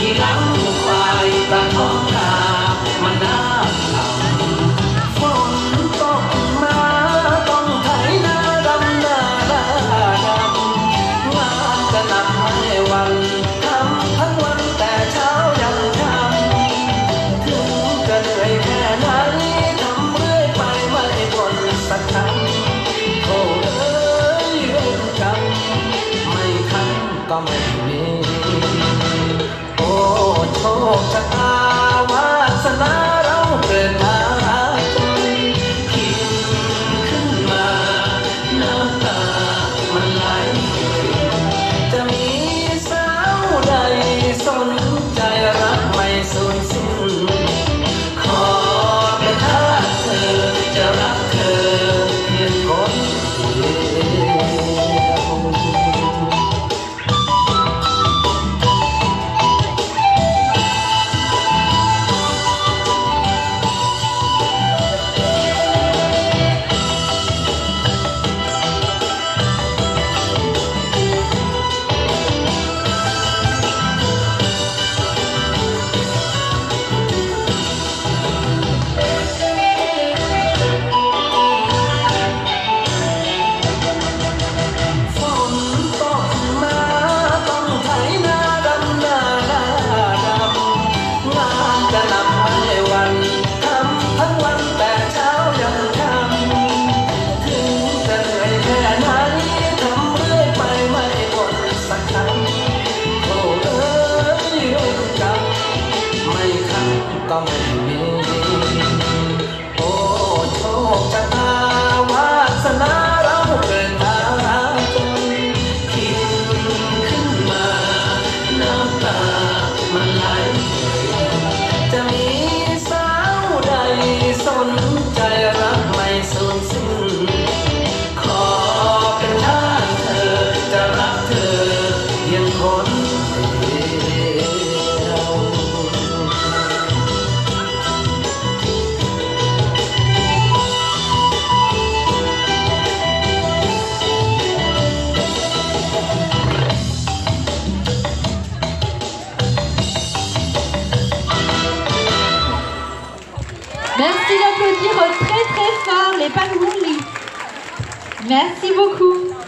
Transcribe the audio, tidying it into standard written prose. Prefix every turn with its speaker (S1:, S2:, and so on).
S1: ขี่หลังควายตาท้องนามันน่าทำฝนตกมาต้องไถนาดำนาดำงานจะหนักไม่วันทำทั้งวันแต่เช้ายังทำถึงจะเหนื่อยแค่ไหนทำเรื่อยไปไม่บ่นสักคำโอ้เอ้ยเวรกรรมไม่ทันก็ไม่มีโอ้โชคชะตาวาสนาเราเกิดมาจนคิดขึ้นมาน้ำตามันไหลจะมีสาวใดสนใจรักไม่สูญสิ้นขอเป็นถ้าเธอจะรักเธอเพียงคนเดียวก็ไม่มีโอ้โชคชะตาวาสนาเราเกิดมาจนคิดขึ้นมาน้ำตามันไหลจะมีสาวใดสนใจรักไม่สูญสิ้นขอเป็นท่าเธอจะรักเธอเพียงคนเดียว
S2: Merci d'applaudir très très fort les Pangouli. Merci beaucoup.